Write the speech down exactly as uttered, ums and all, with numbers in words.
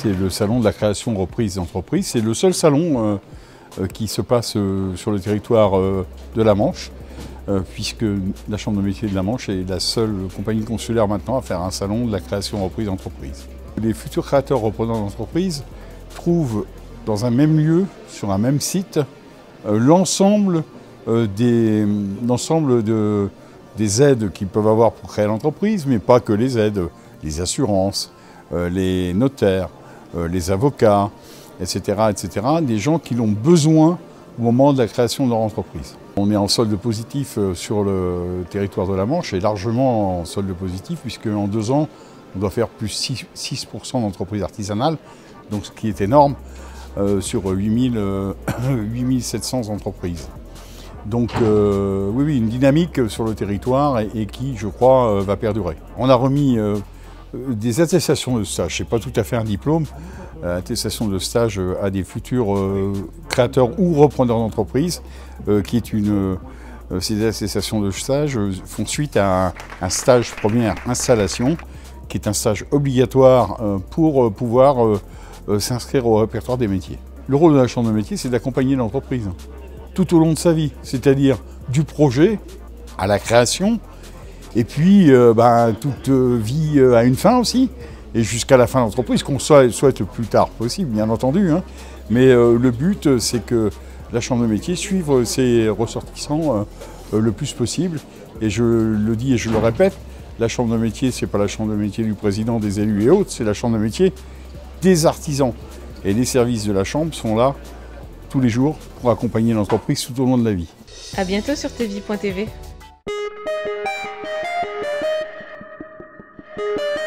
c'est le salon de la création reprise d'entreprise. C'est le seul salon euh, qui se passe euh, sur le territoire euh, de la Manche, euh, puisque la Chambre de métier de la Manche est la seule compagnie consulaire maintenant à faire un salon de la création reprise d'entreprise. Les futurs créateurs repreneurs d'entreprise trouvent dans un même lieu, sur un même site, euh, l'ensemble euh, des, l'ensemble de, des aides qu'ils peuvent avoir pour créer l'entreprise, mais pas que les aides, les assurances, euh, les notaires, euh, les avocats, et cetera, et cetera, des gens qui l'ont besoin au moment de la création de leur entreprise. On est en solde positif sur le territoire de la Manche et largement en solde positif, puisque en deux ans, on doit faire plus six pour cent d'entreprises artisanales, donc ce qui est énorme, euh, sur huit mille sept cents entreprises. Donc euh, oui, oui, une dynamique sur le territoire et, et qui, je crois, euh, va perdurer. On a remis euh, des attestations de stage, c'est pas tout à fait un diplôme, euh, attestation de stage à des futurs euh, créateurs ou repreneurs d'entreprise, euh, qui est une... Euh, ces attestations de stage euh, font suite à un, un stage première installation, qui est un stage obligatoire euh, pour euh, pouvoir euh, euh, s'inscrire au répertoire des métiers. Le rôle de la Chambre de métier, c'est d'accompagner l'entreprise tout au long de sa vie, c'est-à-dire du projet à la création, et puis euh, ben, toute vie euh, a une fin aussi, et jusqu'à la fin de l'entreprise, qu'on souhaite le plus tard possible, bien entendu. Hein. Mais euh, le but, c'est que la Chambre de métier suive ses ressortissants euh, le plus possible. Et je le dis et je le répète, la Chambre de métier, c'est pas la Chambre de métier du président, des élus et autres, c'est la Chambre de métier des artisans. Et les services de la Chambre sont là tous les jours pour accompagner l'entreprise tout au long de la vie. À bientôt sur T V point T V.